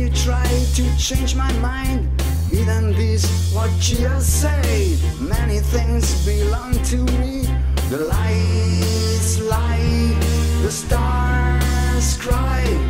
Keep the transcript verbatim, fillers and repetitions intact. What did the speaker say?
You try to change my mind. Even this what you say. Many things belong to me. The lights light, the stars cry.